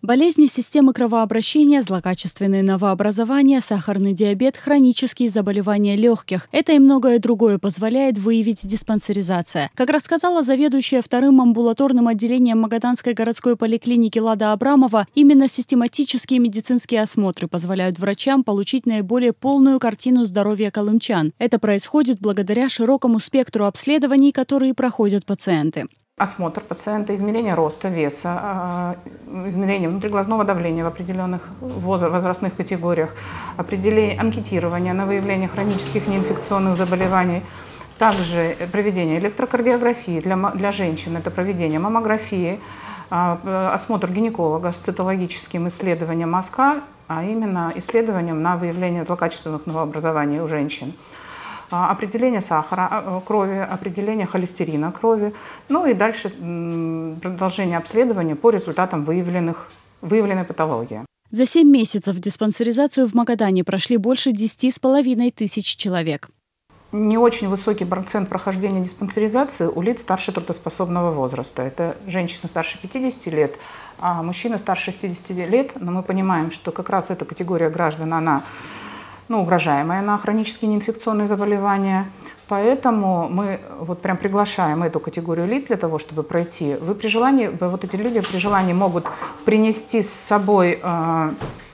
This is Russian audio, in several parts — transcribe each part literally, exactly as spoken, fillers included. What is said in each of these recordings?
Болезни системы кровообращения, злокачественные новообразования, сахарный диабет, хронические заболевания легких. Это и многое другое позволяет выявить диспансеризация. Как рассказала заведующая вторым амбулаторным отделением Магаданской городской поликлиники Лада Абрамова, именно систематические медицинские осмотры позволяют врачам получить наиболее полную картину здоровья колымчан. Это происходит благодаря широкому спектру обследований, которые проходят пациенты. Осмотр пациента, измерение роста, веса, измерение внутриглазного давления в определенных возрастных категориях, определение анкетирования на выявление хронических неинфекционных заболеваний, также проведение электрокардиографии для, для женщин, это проведение маммографии, осмотр гинеколога с цитологическим исследованием мазка, а именно исследованием на выявление злокачественных новообразований у женщин. Определение сахара крови, определение холестерина крови, ну и дальше продолжение обследования по результатам выявленных, выявленной патологии. За семь месяцев диспансеризацию в Магадане прошли больше десяти с половиной тысяч человек. Не очень высокий процент прохождения диспансеризации у лиц старше трудоспособного возраста. Это женщины старше пятидесяти лет, а мужчины старше шестидесяти лет. Но мы понимаем, что как раз эта категория граждан, она ну, угрожаемая на хронические неинфекционные заболевания. Поэтому мы вот прям приглашаем эту категорию лиц для того, чтобы пройти. Вы при желании, вот эти люди при желании могут принести с собой э,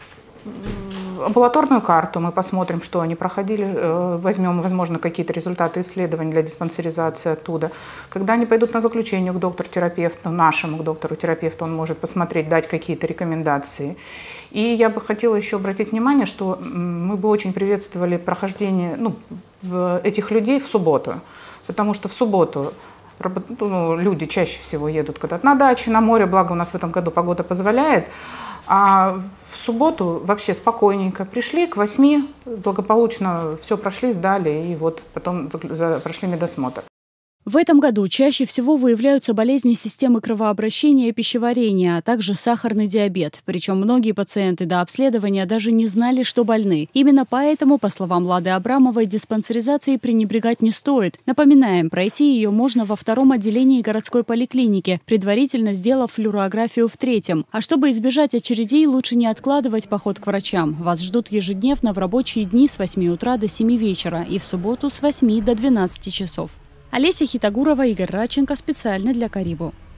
амбулаторную карту, мы посмотрим, что они проходили, возьмем, возможно, какие-то результаты исследований для диспансеризации оттуда. Когда они пойдут на заключение к доктору-терапевту, нашему к доктору-терапевту, он может посмотреть, дать какие-то рекомендации. И я бы хотела еще обратить внимание, что мы бы очень приветствовали прохождение ну, этих людей в субботу, потому что в субботу ну, люди чаще всего едут когда-то на даче, на море, благо у нас в этом году погода позволяет. А в субботу вообще спокойненько пришли, к восьми благополучно все прошли, сдали и вот потом прошли медосмотр. В этом году чаще всего выявляются болезни системы кровообращения и пищеварения, а также сахарный диабет. Причем многие пациенты до обследования даже не знали, что больны. Именно поэтому, по словам Лады Абрамовой, диспансеризацией пренебрегать не стоит. Напоминаем, пройти ее можно во втором отделении городской поликлиники, предварительно сделав флюорографию в третьем. А чтобы избежать очередей, лучше не откладывать поход к врачам. Вас ждут ежедневно в рабочие дни с восьми утра до семи вечера и в субботу с восьми до двенадцати часов. Олеся Хитагурова, Игорь Радченко специально для Карибу.